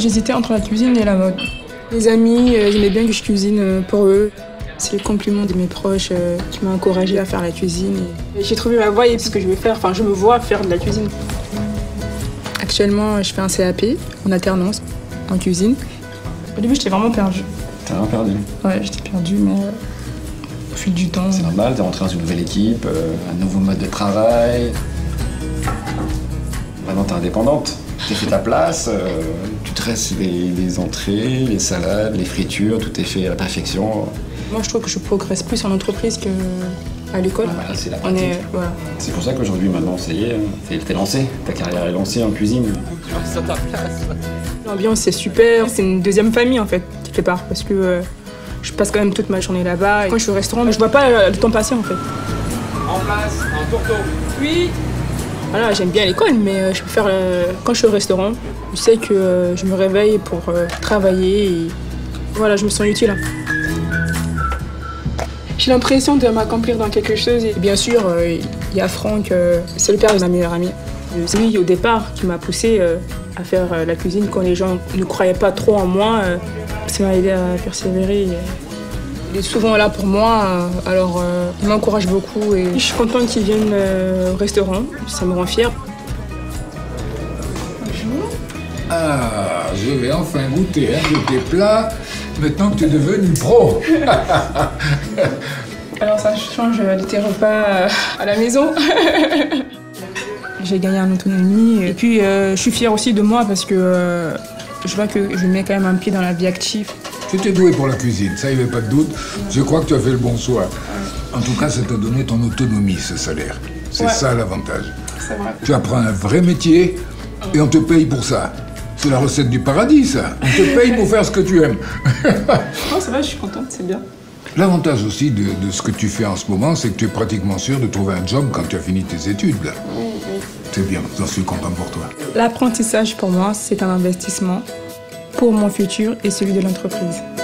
J'hésitais entre la cuisine et la mode. Les amis, j'aimais bien que je cuisine pour eux. C'est le compliment de mes proches qui m'ont encouragée à faire la cuisine. J'ai trouvé ma voie et ce que je vais faire. Enfin, je me vois faire de la cuisine. Actuellement, je fais un CAP en alternance en cuisine. Au début, j'étais vraiment perdue. T'es vraiment perdue? Ouais, j'étais perdue, mais au fil du temps... C'est normal, t'es rentrée dans une nouvelle équipe, un nouveau mode de travail. Maintenant, t'es indépendante. T'es fait ta place, tu tresses les entrées, les salades, les fritures, tout est fait à la perfection. Moi, je trouve que je progresse plus en entreprise qu'à l'école. Voilà, c'est la pratique. Voilà. C'est pour ça qu'aujourd'hui, maintenant, ça y est, t'es lancée. Ta carrière est lancée en cuisine. L'ambiance, c'est super. C'est une deuxième famille, en fait, quelque part, parce que je passe quand même toute ma journée là-bas. Et quand je suis au restaurant, je vois pas le temps passer, en fait. En place, un tourteau. Oui. Voilà, j'aime bien l'école, mais je préfère quand je suis au restaurant, je sais que je me réveille pour travailler et voilà, je me sens utile. J'ai l'impression de m'accomplir dans quelque chose. Et bien sûr, il y a Franck, c'est le père de ma meilleure amie. C'est lui, au départ, qui m'a poussée à faire la cuisine quand les gens ne croyaient pas trop en moi. Ça m'a aidé à persévérer. Il est souvent là pour moi, alors il m'encourage beaucoup et je suis contente qu'il vienne au restaurant, ça me rend fière. Bonjour. Ah, je vais enfin goûter un de tes plats, maintenant que tu es devenue pro. Alors ça change des repas à la maison. J'ai gagné en autonomie et puis je suis fière aussi de moi parce que je vois que je mets quand même un pied dans la vie active. Tu étais doué pour la cuisine, ça il n'y avait pas de doute. Je crois que tu as fait le bon choix. En tout cas, ça t'a donné ton autonomie, ce salaire. C'est ça l'avantage. C'est vrai. Tu apprends un vrai métier et on te paye pour ça. C'est la recette du paradis, ça. On te paye pour faire ce que tu aimes. Non, c'est vrai, je suis contente, c'est bien. L'avantage aussi de ce que tu fais en ce moment, c'est que tu es pratiquement sûr de trouver un job quand tu as fini tes études. Là. Oui. C'est bien, j'en suis content pour toi. L'apprentissage, pour moi, c'est un investissement pour mon futur et celui de l'entreprise.